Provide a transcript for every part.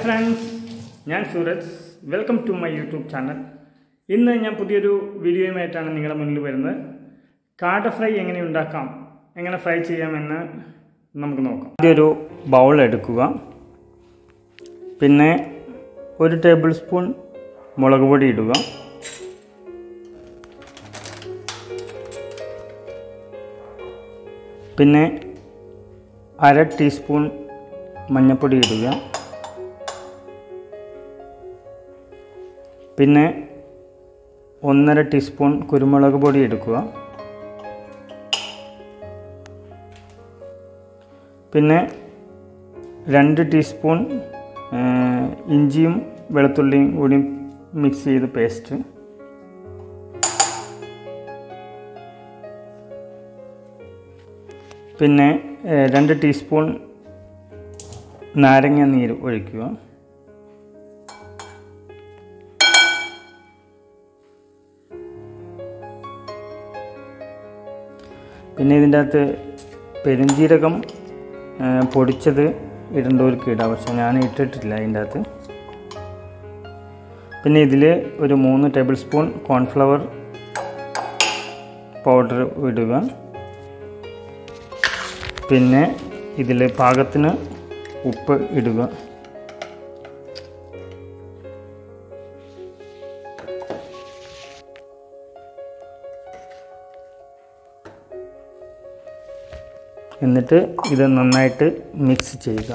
Friends, ഞാൻ Sooraj. Welcome to my YouTube channel. ഇന്ന് ഞാൻ പുതിയൊരു വീഡിയോയുമായിട്ടാണ് നിങ്ങളുടെ മുന്നിൽ വരുന്നത്. കാട ഫ്രൈ എങ്ങനെ ഉണ്ടാക്കാം, എങ്ങനെ ഫ്രൈ ചെയ്യാമെന്ന് നമുക്ക് നോക്കാം. ആദ്യം ഒരു ബൗൾ എടുക്കുക. പിന്നെ 1 ടേബിൾ സ്പൂൺ മുളക് പൊടി ഇടുക. പിന്നെ 1/2 ടീസ്പൂൺ മഞ്ഞൾപ്പൊടി ഇടുക. പിന്നെ 1/2 ടീസ്പൂൺ കുരുമുളക് പൊടി എടുക്കുക. പിന്നെ 2 ടീസ്പൂൺ ഇഞ്ചിയും വെളുത്തുള്ളിയും കൂടി മിക്സ് ചെയ്ത് പേസ്റ്റ്. പിന്നെ 2 ടീസ്പൂൺ നാരങ്ങ നീര് ഒഴിക്കുക. പിന്നെ ഇതിൻ്റെ അകത്ത് പെരുംജീരകം പൊടിച്ചത് ഇടേണ്ടവർക്ക് ഇടാം, പക്ഷെ ഞാൻ ഇട്ടിട്ടില്ല ഇതിൻ്റെ അകത്ത്. പിന്നെ ഇതിൽ ഒരു 3 ടേബിൾ സ്പൂൺ കോൺഫ്ലവർ പൗഡർ ഇടുക. പിന്നെ ഇതിൽ പാകത്തിന് ഉപ്പ് ഇടുക. എന്നിട്ട് ഇത് നന്നായിട്ട് മിക്സ് ചെയ്യുക.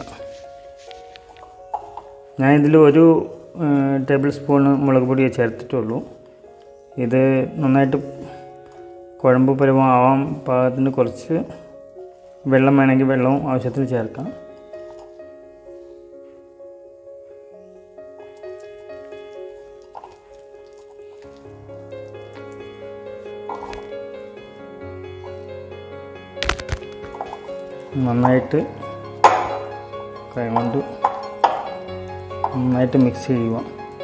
ഞാൻ ഇതിൽ 1 ടേബിൾ സ്പൂൺ മുളക് പൊടിയെ ചേർത്തിട്ടുള്ളൂ. ഇത് നന്നായിട്ട് കുഴമ്പ് പരുവമാവാൻ പാകത്തിന് കുറച്ച് വെള്ളം വേണമെങ്കിൽ വെള്ളവും ആവശ്യത്തിന് ചേർക്കാം. നന്നായിട്ട് കൈകൊണ്ട് നന്നായിട്ട് മിക്സ് ചെയ്യുക.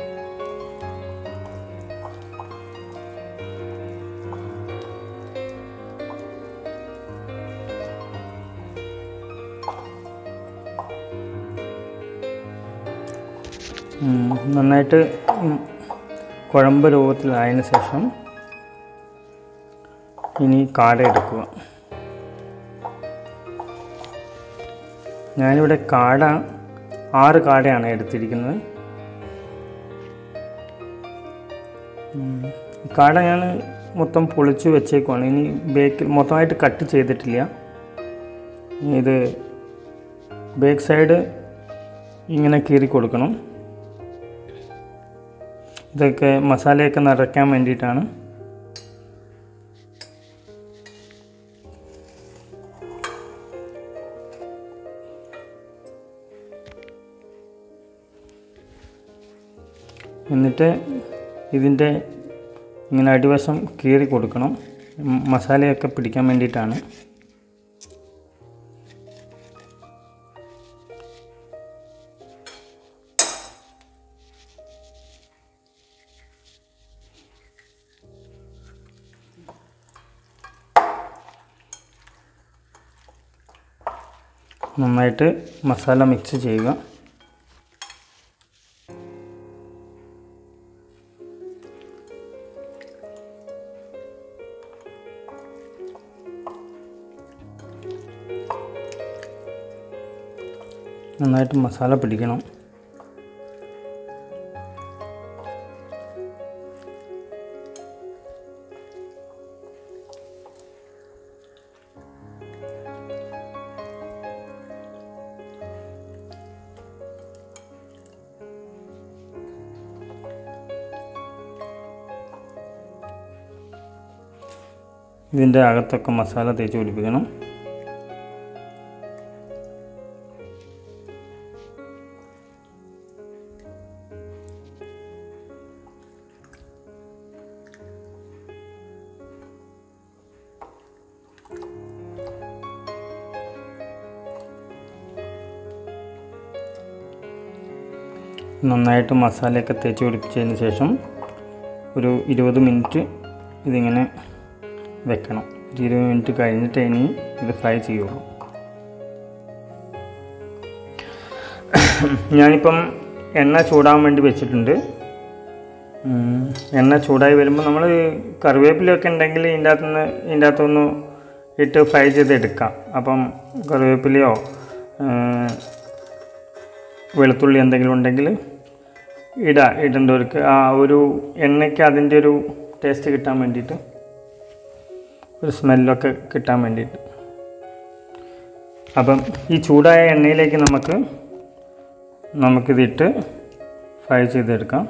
നന്നായിട്ട് കുഴമ്പ് രൂപത്തിലായതിനു ശേഷം ഇനി കാട എടുക്കുക. ഞാനിവിടെ 6 കാടയാണ് എടുത്തിരിക്കുന്നത്. കാട ഞാൻ മൊത്തം പൊളിച്ച് വെച്ചേക്കുവാണ്. ഇനി ബേക്ക് മൊത്തമായിട്ട് കട്ട് ചെയ്തിട്ടില്ല. ഇത് ബേക്ക് സൈഡ് ഇങ്ങനെ കീറി കൊടുക്കണം. ഇതൊക്കെ മസാലയൊക്കെ നിറയ്ക്കാൻ വേണ്ടിയിട്ടാണ്. എന്നിട്ട് ഇതിൻ്റെ ഇങ്ങനെ അടിവശം കീറി കൊടുക്കണം, മസാലയൊക്കെ പിടിക്കാൻ വേണ്ടിയിട്ടാണ്. നന്നായിട്ട് മസാല മിക്സ് ചെയ്യുക. നന്നായിട്ട് മസാല പിടിക്കണം. ഇതിൻ്റെ അകത്തൊക്കെ മസാല തേച്ച് പിടിപ്പിക്കണം. നന്നായിട്ട് മസാലയൊക്കെ തേച്ച് പിടിപ്പിച്ചതിന് ശേഷം ഒരു 20 മിനിറ്റ് ഇതിങ്ങനെ വെക്കണം. 20 മിനിറ്റ് കഴിഞ്ഞിട്ട് ഇനി ഇത് ഫ്രൈ ചെയ്യുള്ളൂ. ഞാനിപ്പം എണ്ണ ചൂടാൻ വേണ്ടി വെച്ചിട്ടുണ്ട്. എണ്ണ ചൂടായി വരുമ്പോൾ നമ്മൾ കറിവേപ്പിലൊക്കെ ഉണ്ടെങ്കിൽ ഇതിൻ്റെ അകത്തൊന്ന് ഇട്ട് ഫ്രൈ ചെയ്തെടുക്കാം. അപ്പം കറിവേപ്പിലയോ വെളുത്തുള്ളി എന്തെങ്കിലും ഉണ്ടെങ്കിൽ ഇടേണ്ടവർക്ക് ആ ഒരു എണ്ണയ്ക്ക് അതിൻ്റെ ഒരു ടേസ്റ്റ് കിട്ടാൻ വേണ്ടിയിട്ട്, ഒരു സ്മെല്ലൊക്കെ കിട്ടാൻ വേണ്ടിയിട്ട്. അപ്പം ഈ ചൂടായ എണ്ണയിലേക്ക് നമുക്കിതിട്ട് ഫ്രൈ ചെയ്തെടുക്കാം.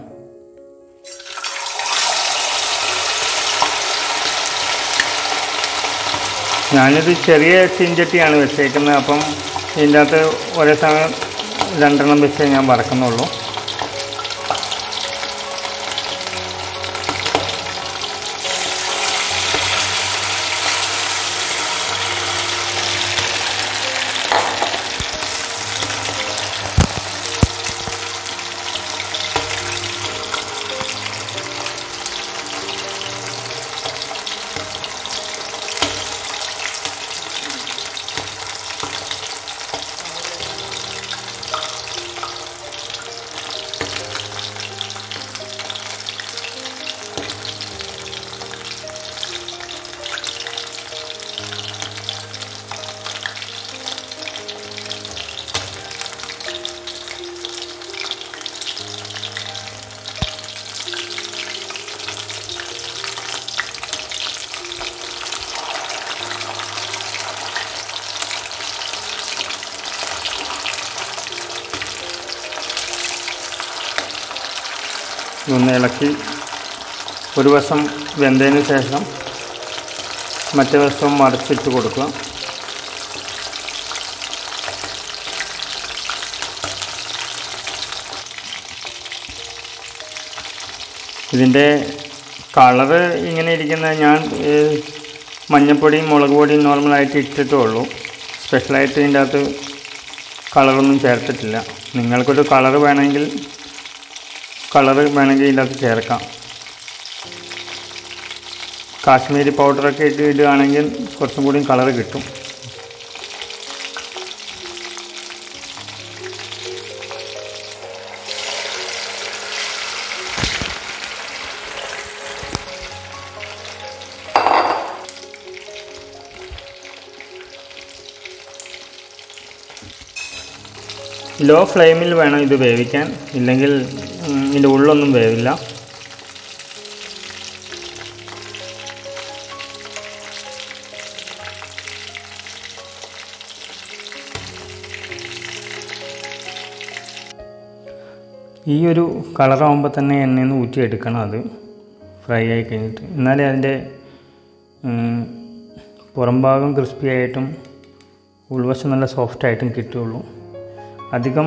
ഞാനിത് ചെറിയ ചീഞ്ചട്ടിയാണ് വെച്ചേക്കുന്നത്. അപ്പം ഇതിൻ്റെ അകത്ത് ഒരേ സമയം 2 എണ്ണം വെച്ച് ഞാൻ വറക്കുന്നുള്ളൂ. ഇതൊന്ന് ഇളക്കി ഒരു വശം വെന്തതിന് ശേഷം മറ്റേ വശം മറിച്ചിട്ട് കൊടുക്കുക. ഇതിൻ്റെ കളറ് ഇങ്ങനെ ഇരിക്കുന്നത് ഞാൻ മഞ്ഞൾപ്പൊടിയും മുളക് പൊടിയും നോർമലായിട്ട് ഇട്ടിട്ടേ ഉള്ളൂ. സ്പെഷ്യലായിട്ട് ഇതിൻ്റെ അകത്ത് കളറൊന്നും ചേർത്തിട്ടില്ല. നിങ്ങൾക്കൊരു കളറ് വേണമെങ്കിൽ ഇതിൻ്റെ അകത്ത് ചേർക്കാം. കാശ്മീരി പൗഡറൊക്കെ ഇടുകയാണെങ്കിൽ കുറച്ചും കൂടി കളറ് കിട്ടും. ലോ ഫ്ലെയിമിൽ വേണം ഇത് വേവിക്കാൻ, ഇല്ലെങ്കിൽ ഇതിൻ്റെ ഉള്ളൊന്നും വേവില്ല. ഈ ഒരു കളറാകുമ്പോൾ തന്നെ എണ്ണയിൽ നിന്ന് ഊറ്റിയെടുക്കണം. അത് ഫ്രൈ ആയി കഴിഞ്ഞിട്ട്, എന്നാലേ അതിൻ്റെ പുറം ഭാഗം ക്രിസ്പി ആയിട്ടും ഉൾവശം നല്ല സോഫ്റ്റായിട്ടും കിട്ടുകയുള്ളൂ. അധികം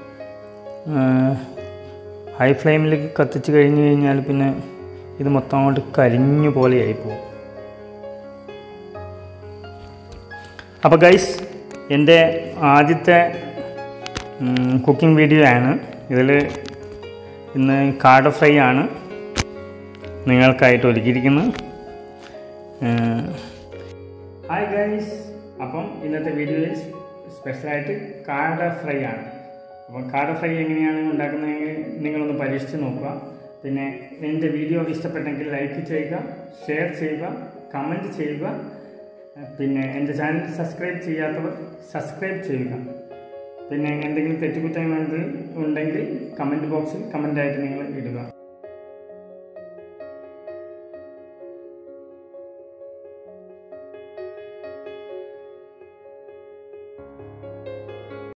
ഹൈ ഫ്ലെയിമിലേക്ക് കത്തിച്ച് കഴിഞ്ഞ് കഴിഞ്ഞാൽ പിന്നെ ഇത് മൊത്തം അങ്ങോട്ട് കരിഞ്ഞു പോലെയായി പോകും. അപ്പോൾ ഗൈസ്, എൻ്റെ ആദ്യത്തെ കുക്കിംഗ് വീഡിയോ ആണ്. ഇതിൽ ഇന്ന് കാട ഫ്രൈ ആണ് നിങ്ങൾക്കായിട്ട് ഒരുക്കിയിരിക്കുന്നത്. ഹായ് ഗൈസ്, അപ്പം ഇന്നത്തെ വീഡിയോയിൽ സ്പെഷ്യലായിട്ട് കാട ഫ്രൈ ആണ്. അപ്പോൾ കാട ഫ്രൈ എങ്ങനെയാണ് ഉണ്ടാക്കുന്നതെങ്കിൽ നിങ്ങളൊന്ന് പരീക്ഷിച്ച് നോക്കുക. പിന്നെ എൻ്റെ വീഡിയോ ഇഷ്ടപ്പെട്ടെങ്കിൽ ലൈക്ക് ചെയ്യുക, ഷെയർ ചെയ്യുക, കമൻറ്റ് ചെയ്യുക. പിന്നെ എൻ്റെ ചാനൽ സബ്സ്ക്രൈബ് ചെയ്യാത്തവർ സബ്സ്ക്രൈബ് ചെയ്യുക. പിന്നെ എന്തെങ്കിലും തെറ്റുകുറ്റങ്ങൾ ഉണ്ടെങ്കിൽ കമൻറ്റ് ബോക്സിൽ കമൻറ്റായിട്ട് നിങ്ങൾ ഇടുക.